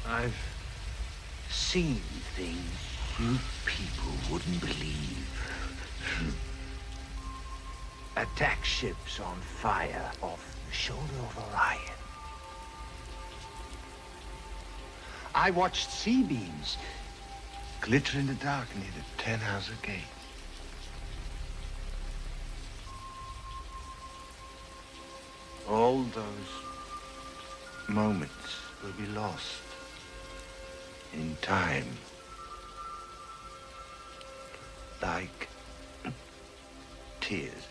I've seen things you people wouldn't believe. Attack ships on fire off the shoulder of Orion. I watched C-beams glitter in the dark near the 10-house gate. All those moments will be lost in time. Like tears.